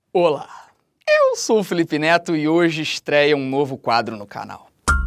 Olá, eu sou o Felipe Neto e hoje estreia um novo quadro no canal.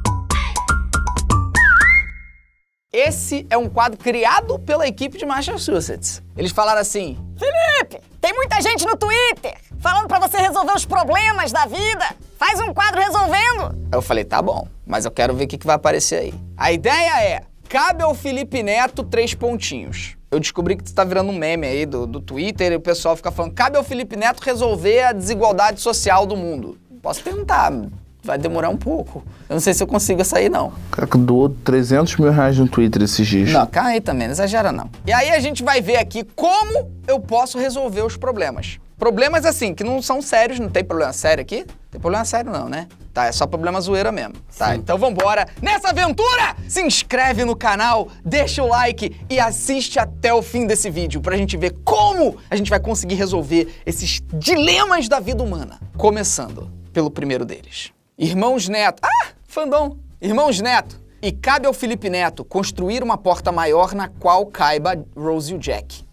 Esse é um quadro criado pela equipe de Massachusetts. Eles falaram assim: Felipe, tem muita gente no Twitter falando pra você resolver os problemas da vida. Faz um quadro resolvendo. Aí eu falei, tá bom, mas eu quero ver o que vai aparecer aí. A ideia é, cabe ao Felipe Neto 3 pontinhos. Eu descobri que tá virando um meme aí do Twitter e o pessoal fica falando, cabe ao Felipe Neto resolver a desigualdade social do mundo. Posso tentar, vai demorar um pouco. Eu não sei se eu consigo sair, não. Cara, que doou 300 mil reais no Twitter esses dias. Não, calma aí também, não exagera não. E aí a gente vai ver aqui como eu posso resolver os problemas. Problemas assim, que não são sérios, não tem problema sério aqui? Não tem problema sério não, né? Tá, é só problema zoeira mesmo. Tá, sim. Então vambora nessa aventura! Se inscreve no canal, deixa o like e assiste até o fim desse vídeo pra gente ver como a gente vai conseguir resolver esses dilemas da vida humana. Começando pelo primeiro deles. Irmãos Neto. Ah, fandom! Irmãos Neto. E cabe ao Felipe Neto construir uma porta maior na qual caiba Rose e o Jack.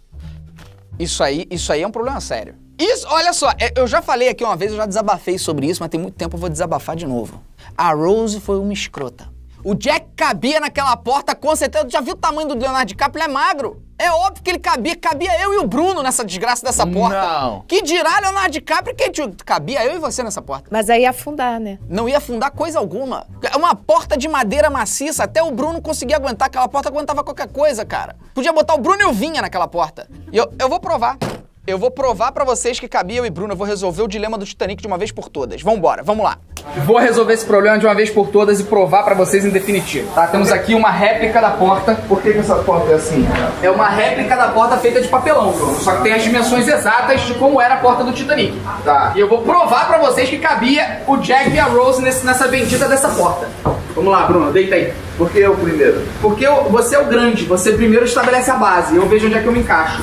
Isso aí é um problema sério. Isso, olha só, eu já falei aqui uma vez, eu já desabafei sobre isso, mas tem muito tempo eu vou desabafar de novo. A Rose foi uma escrota. O Jack cabia naquela porta, com certeza. Tu já viu o tamanho do Leonardo DiCaprio? Ele é magro. É óbvio que ele cabia eu e o Bruno nessa desgraça dessa porta. Não. Que dirá Leonardo DiCaprio que cabia eu e você nessa porta? Mas aí ia afundar, né? Não ia afundar coisa alguma. É uma porta de madeira maciça, até o Bruno conseguia aguentar. Aquela porta aguentava qualquer coisa, cara. Podia botar o Bruno e o Vinha naquela porta. E eu vou provar. Eu vou provar pra vocês que cabia eu e Bruno. Eu vou resolver o dilema do Titanic de uma vez por todas. Vambora, vamos lá. Vou resolver esse problema de uma vez por todas e provar pra vocês em definitivo, tá? Temos aqui uma réplica da porta. Por que essa porta é assim? É uma réplica da porta feita de papelão, Bruno. Só que tem as dimensões exatas de como era a porta do Titanic. Tá. E eu vou provar pra vocês que cabia o Jack e a Rose nessa bendita dessa porta. Vamos lá, Bruno, deita aí. Por que eu primeiro? Porque você é o grande, você primeiro estabelece a base. Eu vejo onde é que eu me encaixo.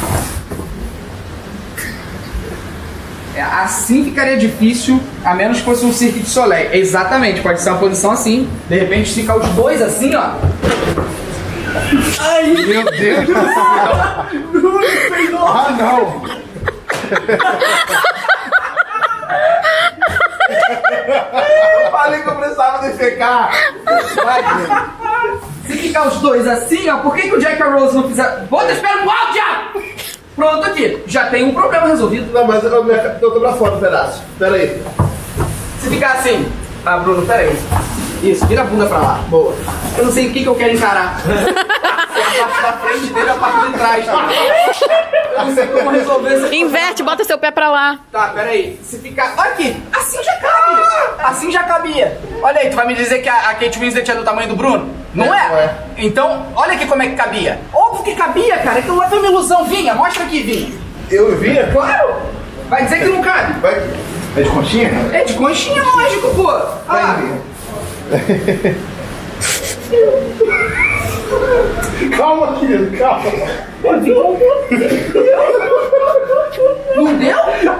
Assim ficaria difícil, a menos que fosse um Cirque du Soleil. Exatamente, pode ser uma posição assim. De repente ficar os dois assim, ó. Ai, meu Deus do céu! Ah, não! Eu falei que eu precisava defecar! Se ficar os dois assim, ó, por que o Jack e a Rose não fizeram... Bota, espera um áudio já! Pronto aqui, já tem um problema resolvido. Não, mas eu tô pra fora um pedaço. Pera aí. Se ficar assim... Ah, Bruno, pera aí. Isso, vira a bunda pra lá. Boa. Eu não sei o que eu quero encarar. Se a parte da frente dele ou a parte de trás, tá? Eu não sei como resolver esse Inverte, bota seu pé pra lá. Tá, peraí. Se ficar... Olha aqui. Assim já cabe. Assim já cabia. Olha aí, tu vai me dizer que a Kate Winslet é do tamanho do Bruno? Não é? Não é. Então, olha aqui como é que cabia. Óbvio que cabia, cara. Aquilo lá foi uma ilusão. Vinha, mostra aqui, Vinha. Eu vinha? Claro. Vai dizer que não cabe. Vai. É de conchinha? É de conchinha, lógico, pô. Ah. Calma, querido, calma. Não deu?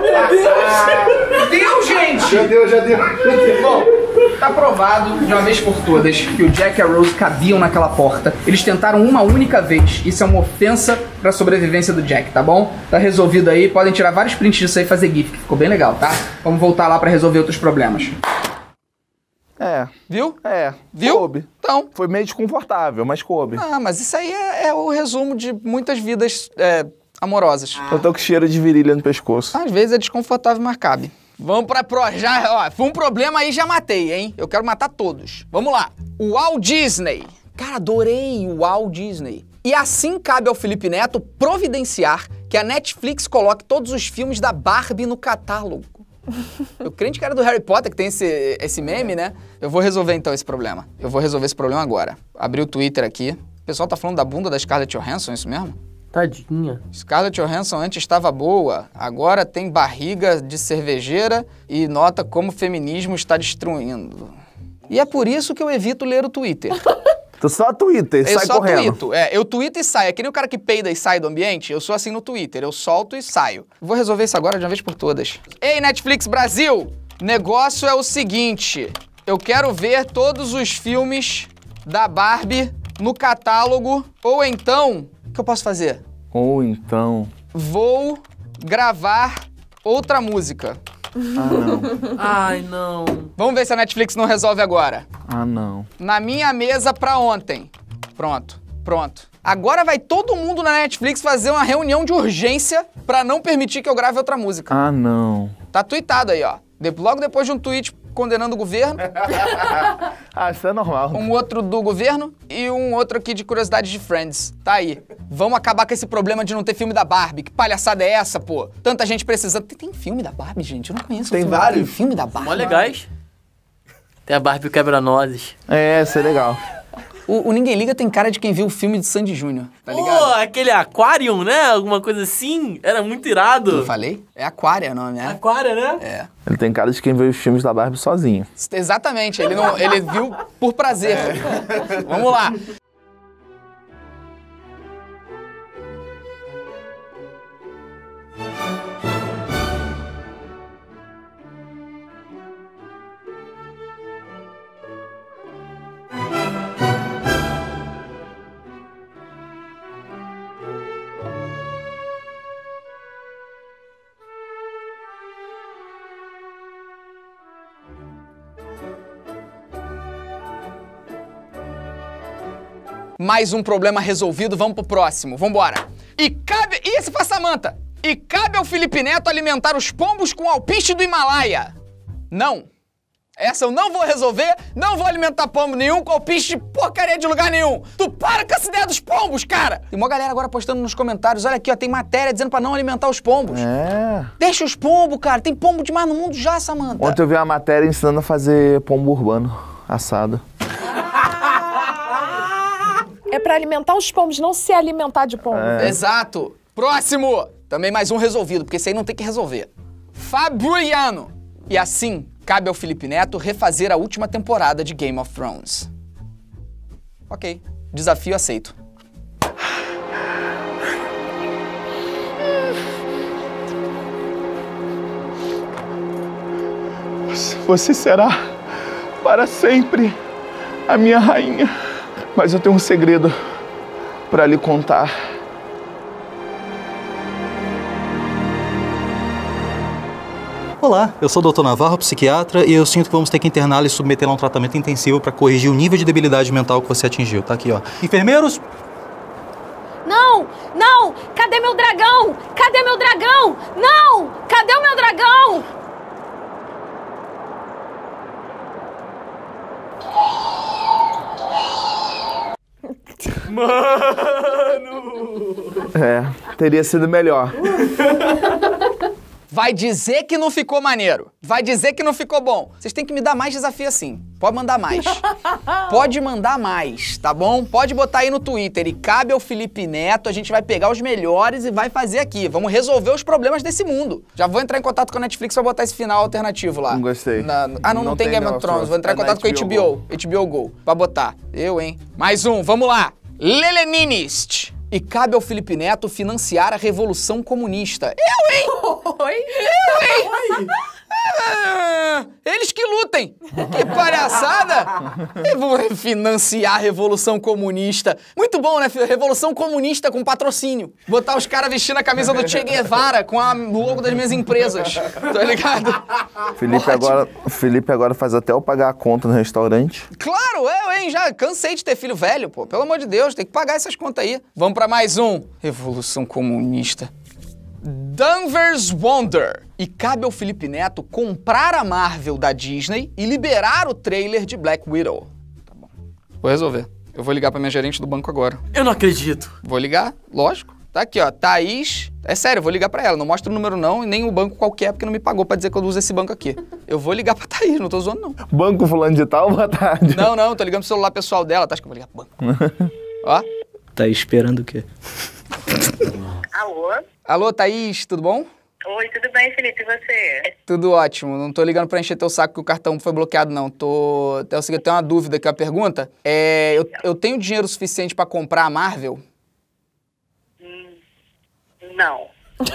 Deu, gente! Já deu. Bom, tá provado de uma vez por todas que o Jack e a Rose cabiam naquela porta. Eles tentaram uma única vez. Isso é uma ofensa pra sobrevivência do Jack, tá bom? Tá resolvido aí. Podem tirar vários prints disso aí e fazer gif, que ficou bem legal, tá? Vamos voltar lá pra resolver outros problemas. É. Viu? É. Viu? Coube. Então. Foi meio desconfortável, mas coube. Ah, mas isso aí é o resumo de muitas vidas amorosas. Eu tô com cheiro de virilha no pescoço. Às vezes é desconfortável, mas cabe. Vamos pra já, ó, foi um problema aí, já matei, hein? Eu quero matar todos. Vamos lá. O Walt Disney. Cara, adorei o Walt Disney. E assim cabe ao Felipe Neto providenciar que a Netflix coloque todos os filmes da Barbie no catálogo. Eu crente que era do Harry Potter, que tem esse meme, né? Eu vou resolver então esse problema. Eu vou resolver esse problema agora. Abri o Twitter aqui. O pessoal tá falando da bunda da Scarlett Johansson, é isso mesmo? Tadinha. Scarlett Johansson antes estava boa, agora tem barriga de cervejeira e nota como o feminismo está destruindo. E é por isso que eu evito ler o Twitter. Tu só tuita e sai correndo. Tuito. Eu tuito e saio. É que nem o cara que peida e sai do ambiente. Eu sou assim no Twitter. Eu solto e saio. Vou resolver isso agora de uma vez por todas. Ei, Netflix Brasil! Negócio é o seguinte. Eu quero ver todos os filmes da Barbie no catálogo. Ou então... O que eu posso fazer? Ou então... Vou gravar outra música. Ah, não. Ai, não. Vamos ver se a Netflix não resolve agora. Ah, não. Na minha mesa pra ontem. Pronto. Agora vai todo mundo na Netflix fazer uma reunião de urgência pra não permitir que eu grave outra música. Ah, não. Tá tweetado aí, ó. Logo depois de um tweet condenando o governo, Ah, isso é normal. um outro do governo e um outro aqui de curiosidades de Friends. Tá aí. Vamos acabar com esse problema de não ter filme da Barbie. Que palhaçada é essa, pô? Tanta gente precisando. Tem filme da Barbie, gente? Eu não conheço. Tem filme. vários. Tem filme da Barbie. Mó legais. Tem a Barbie Quebra-Nozes. É, isso é legal. O Ninguém Liga tem cara de quem viu o filme de Sandy Júnior, tá ligado? Pô, aquele Aquarium, né? Alguma coisa assim. Era muito irado. Eu falei? É Aquária o nome, né? Aquária, né? É. Ele tem cara de quem vê os filmes da Barbie sozinho. Exatamente, ele viu por prazer. Vamos lá. Mais um problema resolvido, vamos pro próximo. Vambora. Ih, esse foi a Samantha. E cabe ao Felipe Neto alimentar os pombos com alpiste do Himalaia? Não. Essa eu não vou resolver, não vou alimentar pombo nenhum com alpiste de porcaria de lugar nenhum. Tu para com essa ideia dos pombos, cara. Tem uma galera agora postando nos comentários, olha aqui, ó, tem matéria dizendo pra não alimentar os pombos. É. Deixa os pombos, cara. Tem pombo demais no mundo já, Samantha. Ontem eu vi uma matéria ensinando a fazer pombo urbano assado. É pra alimentar os pombos, não se alimentar de pombo. Exato. Próximo. Também mais um resolvido, porque esse aí não tem que resolver. Fabriano. E assim, cabe ao Felipe Neto refazer a última temporada de Game of Thrones. Ok. Desafio aceito. Você será para sempre a minha rainha. Mas eu tenho um segredo para lhe contar. Olá, eu sou o Dr. Navarro, psiquiatra, e eu sinto que vamos ter que interná-lo e submetê-lo a um tratamento intensivo para corrigir o nível de debilidade mental que você atingiu. Tá aqui, ó. Enfermeiros? Não! Não! Cadê meu dragão? Cadê meu dragão? Não! Cadê o meu dragão? Teria sido melhor. Vai dizer que não ficou maneiro. Vai dizer que não ficou bom. Vocês têm que me dar mais desafio assim. Pode mandar mais. Pode mandar mais, tá bom? Pode botar aí no Twitter. E cabe ao Felipe Neto, a gente vai pegar os melhores e vai fazer aqui. Vamos resolver os problemas desse mundo. Já vou entrar em contato com a Netflix pra botar esse final alternativo lá. Não gostei. Não tem Game of Thrones. Vou entrar em contato com a HBO Go. Pra botar. Hein? Mais um, vamos lá. Leninist. E cabe ao Felipe Neto financiar a Revolução Comunista. Eu, hein? Oi? Eles que lutem! Que palhaçada! Eu vou financiar a Revolução Comunista. Muito bom, né, filho? Revolução Comunista com patrocínio. Botar os caras vestindo a camisa do Che Guevara com o logo das minhas empresas. Tá ligado? Felipe agora faz até eu pagar a conta no restaurante. Claro, hein? Já cansei de ter filho velho, pô. Pelo amor de Deus, tem que pagar essas contas aí. Vamos pra mais um. Revolução Comunista. Danvers Wonder. E cabe ao Felipe Neto comprar a Marvel da Disney e liberar o trailer de Black Widow. Tá bom. Vou resolver. Eu vou ligar pra minha gerente do banco agora. Eu não acredito. Vou ligar, lógico. Tá aqui, ó. Thaís. É sério, eu vou ligar pra ela. Não mostra o número não e nem o banco qualquer, porque não me pagou pra dizer que eu uso esse banco aqui. Eu vou ligar pra Thaís, não tô zoando não. Banco fulano de tal, boa tarde. Não, tô ligando pro celular pessoal dela. Tá, acho que eu vou ligar pro banco. Ó. Tá esperando o quê? Alô? Alô, Thaís, tudo bom? Oi, tudo bem, Felipe, e você? Tudo ótimo. Não tô ligando pra encher teu saco que o cartão foi bloqueado, não. É o seguinte, eu tenho uma dúvida aqui, uma pergunta. Eu tenho dinheiro suficiente pra comprar a Marvel? Não.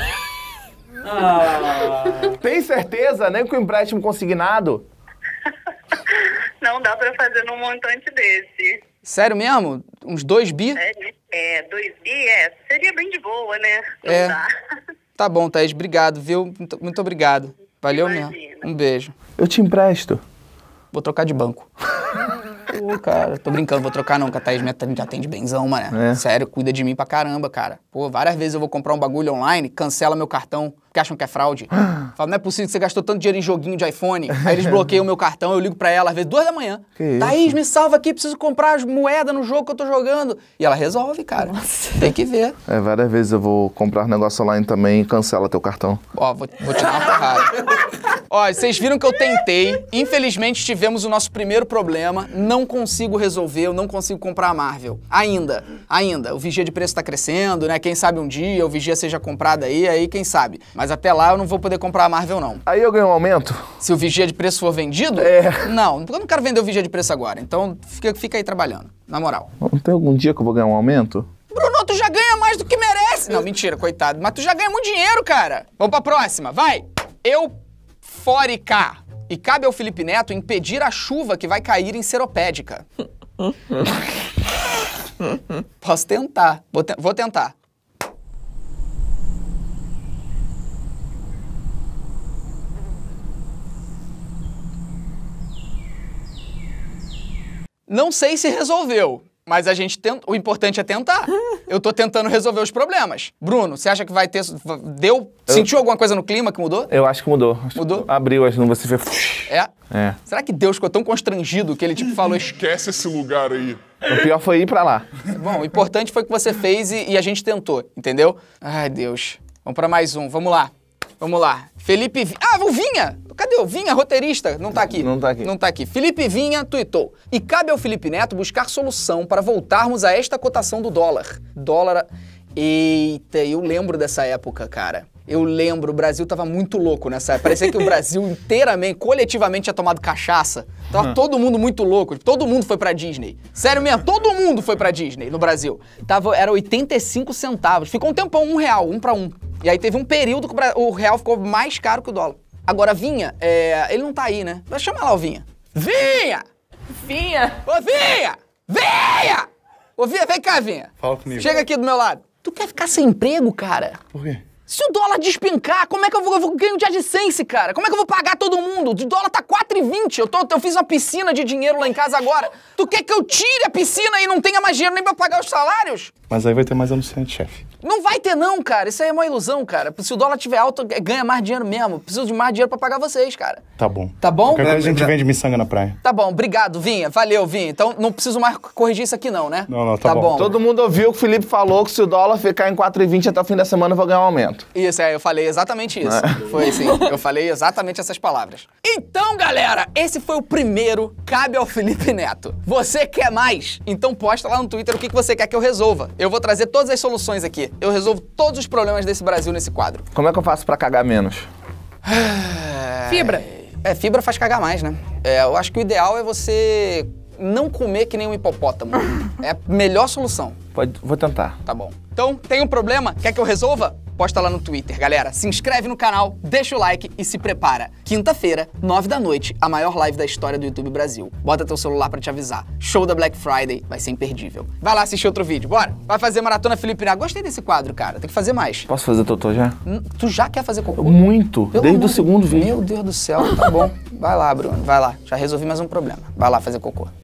Tem certeza? Nem com empréstimo consignado? Não dá pra fazer num montante desse. Sério mesmo? Uns 2 bi? 2 bi, seria bem de boa, né? Não É. dá. Tá bom, Thaís, obrigado, viu? Muito obrigado. Valeu Imagina. mesmo. Um beijo. Eu te empresto. Vou trocar de banco. Pô, cara, tô brincando, vou trocar não, que a Thaís me atende benzão, mané. É. Sério, cuida de mim pra caramba, cara. Pô, várias vezes eu vou comprar um bagulho online, cancela meu cartão, porque acham que é fraude. Fala, não é possível que você gastou tanto dinheiro em joguinho de iPhone. Aí eles bloqueiam o meu cartão, eu ligo pra ela, às vezes 2 da manhã. Que Thaís, me salva aqui, preciso comprar as moedas no jogo que eu tô jogando. E ela resolve, cara. Nossa. Tem que ver. É, várias vezes eu vou comprar um negócio online também e cancela teu cartão. Ó, vou te dar uma porrada. Ó, vocês viram que eu tentei. Infelizmente, tivemos o nosso primeiro problema. Não consigo resolver, eu não consigo comprar a Marvel. Ainda. O vigia de preço tá crescendo, né? Quem sabe um dia o vigia seja comprado aí quem sabe. Mas até lá eu não vou poder comprar a Marvel, não. Aí eu ganho um aumento? Se o vigia de preço for vendido? É. Não, eu não quero vender o vigia de preço agora. Então fica aí trabalhando, na moral. Não tem algum dia que eu vou ganhar um aumento? Bruno, tu já ganha mais do que merece. Não, mentira, coitado. Mas tu já ganha muito dinheiro, cara. Vamos pra próxima, vai. Eufórica. E cabe ao Felipe Neto impedir a chuva que vai cair em Seropédica. Posso tentar. Vou tentar. Não sei se resolveu, mas a gente tenta. O importante é tentar. Eu tô tentando resolver os problemas. Bruno, você acha que vai ter. Deu? Sentiu alguma coisa no clima que mudou? Eu acho que mudou. Mudou? Abriu, acho que não você fez. É? É. Será que Deus ficou tão constrangido que ele tipo falou. Esquece esse lugar aí. O pior foi ir pra lá. Bom, o importante foi que você fez e a gente tentou, entendeu? Ai, Deus. Vamos pra mais um, vamos lá. Felipe Vinha. Ah, o Vinha! Cadê o Vinha, roteirista? Não tá aqui. Não tá aqui. Não tá aqui. Felipe Vinha tuitou. E cabe ao Felipe Neto buscar solução para voltarmos a esta cotação do dólar. Eita, eu lembro dessa época, cara. Eu lembro, o Brasil tava muito louco nessa época. Parecia que o Brasil inteiramente, coletivamente, tinha tomado cachaça. Tava todo mundo muito louco. Todo mundo foi pra Disney. Sério mesmo, todo mundo foi pra Disney no Brasil. Era 85 centavos. Ficou um tempão, R$1, 1 pra 1. E aí teve um período que o real ficou mais caro que o dólar. Agora, Vinha, ele não tá aí, né? Mas chama lá o Vinha. Vinha! Vinha! Ô, Vinha! Vinha! Ô, Vinha, vem cá, Vinha. Fala comigo. Chega aqui do meu lado. Tu quer ficar sem emprego, cara? Por quê? Se o dólar despencar, como é que eu vou ganhar de AdSense, cara? Como é que eu vou pagar todo mundo? O dólar tá 4,20. Eu fiz uma piscina de dinheiro lá em casa agora. Tu quer que eu tire a piscina e não tenha mais dinheiro nem pra pagar os salários? Mas aí vai ter mais anunciante, chefe. Não vai ter não, cara. Isso aí é uma ilusão, cara. Se o dólar tiver alto, ganha mais dinheiro mesmo. Preciso de mais dinheiro pra pagar vocês, cara. Tá bom. Tá bom? Qualquer coisa a gente vende miçanga na praia. Tá bom, obrigado, Vinha. Valeu, Vinha. Então não preciso mais corrigir isso aqui não, né? Não, tá bom. Todo mundo ouviu que o Felipe falou que se o dólar ficar em 4,20 até o fim da semana, eu vou ganhar um aumento. Isso, eu falei exatamente isso. Foi assim, eu falei exatamente essas palavras. Então, galera, esse foi o primeiro Cabe ao Felipe Neto. Você quer mais? Então posta lá no Twitter o que você quer que eu resolva. Eu vou trazer todas as soluções aqui. Eu resolvo todos os problemas desse Brasil nesse quadro. Como é que eu faço pra cagar menos? Fibra. Fibra faz cagar mais, né? Eu acho que o ideal é você não comer que nem um hipopótamo. É a melhor solução. Vou tentar. Tá bom. Então, tem um problema? Quer que eu resolva? Posta lá no Twitter, galera. Se inscreve no canal, deixa o like e se prepara. Quinta-feira, 9 da noite, a maior live da história do YouTube Brasil. Bota teu celular pra te avisar. Show da Black Friday, vai ser imperdível. Vai lá assistir outro vídeo, bora. Vai fazer Maratona Felipe Neto. Gostei desse quadro, cara. Tem que fazer mais. Posso fazer totô já? Tu já quer fazer cocô? Muito. Pelo Desde amor o segundo vídeo. Meu Deus do céu, tá bom. Vai lá, Bruno, vai lá. Já resolvi mais um problema. Vai lá fazer cocô.